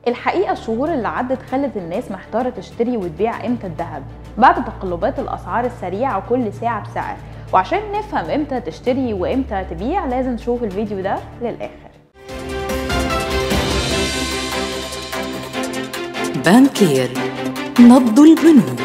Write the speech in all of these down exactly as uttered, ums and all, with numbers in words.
الحقيقة الشهور اللي عدت خلت الناس محتارة تشتري وتبيع امتى الذهب بعد تقلبات الأسعار السريعة وكل ساعة بسعر. وعشان نفهم امتى تشتري وامتى تبيع لازم نشوف الفيديو ده للآخر. بانكير، نبض البنوك.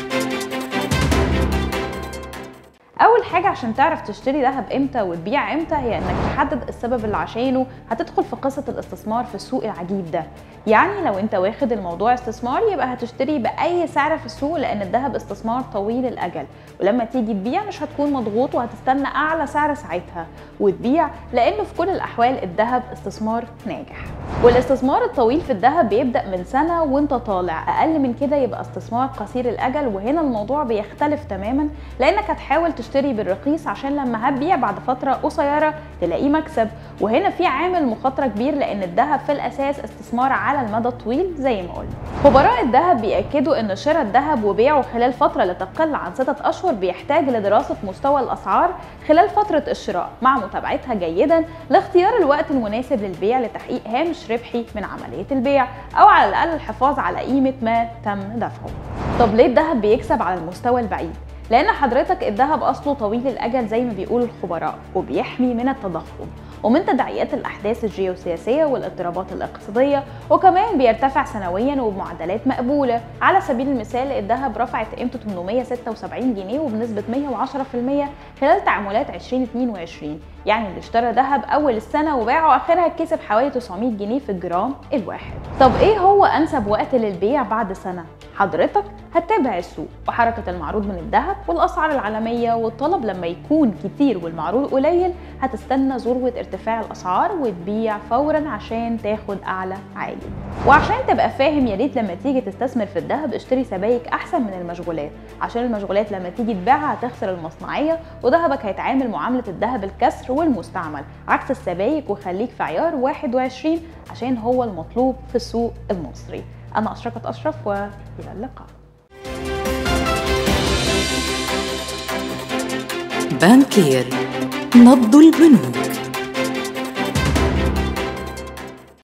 أول حاجة عشان تعرف تشتري ذهب امتى وتبيع امتى هي انك تحدد السبب اللي عشانه هتدخل في قصة الاستثمار في السوق العجيب ده. يعني لو انت واخد الموضوع استثمار يبقى هتشتري بأي سعر في السوق، لأن الذهب استثمار طويل الأجل، ولما تيجي تبيع مش هتكون مضغوط وهتستنى أعلى سعر ساعتها وتبيع، لأنه في كل الأحوال الذهب استثمار ناجح. والاستثمار الطويل في الذهب بيبدأ من سنة وانت طالع، أقل من كده يبقى استثمار قصير الأجل، وهنا الموضوع بيختلف تماما، لأنك هتحاول تشتري بالرخيص عشان لما هتبيع بعد فترة قصيرة تلاقي مكسب. وهنا في عامل مخاطرة كبير، لأن الذهب في الأساس استثمار على المدى الطويل زي ما قلنا. خبراء الذهب بيأكدوا ان شراء الذهب وبيعه خلال فترة لا تقل عن ستة أشهر بيحتاج لدراسة مستوى الأسعار خلال فترة الشراء مع متابعتها جيدا لاختيار الوقت المناسب للبيع لتحقيق هامش ربحي من عملية البيع، أو على الأقل الحفاظ على قيمة ما تم دفعه. طب ليه الذهب بيكسب على المستوى البعيد؟ لأن حضرتك الذهب أصله طويل الأجل زي ما بيقول الخبراء، وبيحمي من التضخم ومن تداعيات الأحداث الجيوسياسية والاضطرابات الاقتصادية، وكمان بيرتفع سنويا وبمعدلات مقبولة. على سبيل المثال الذهب رفعت قيمته ثمانمائة وستة وسبعين جنيه وبنسبة مائة وعشرة بالمئة خلال تعاملات ألفين واثنين وعشرين، يعني اللي اشترى ذهب أول السنة وباعه آخرها كسب حوالي تسعمائة جنيه في الجرام الواحد. طب إيه هو أنسب وقت للبيع بعد سنة؟ حضرتك هتتابع السوق وحركة المعروض من الذهب والأسعار العالمية، والطلب لما يكون كتير والمعروض قليل هتستنى ذروة ارتفاع الأسعار وتبيع فورا عشان تاخد أعلى عالي. وعشان تبقى فاهم يا ريت لما تيجي تستثمر في الذهب اشتري سبائك أحسن من المشغولات، عشان المشغولات لما تيجي تبيعها هتخسر المصنعية وذهبك هيتعامل معاملة الذهب الكسر والمستعمل عكس السبائك. وخليك في عيار واحد وعشرين عشان هو المطلوب في السوق المصري. أنا أشرقت أشرف وإلى اللقاء. بانكير، نبض البنوك.